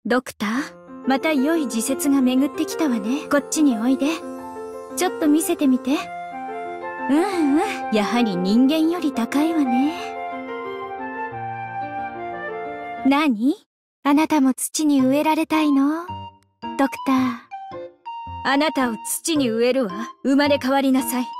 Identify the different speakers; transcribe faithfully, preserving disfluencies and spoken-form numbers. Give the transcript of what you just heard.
Speaker 1: ドクター、また良い時節が巡ってきたわね。こっちにおいで。ちょっと見せてみて。うんうん、やはり人間より高いわね。何？あなたも土に植えられたいの？ドクター。あなたを土に植えるわ。生まれ変わりなさい。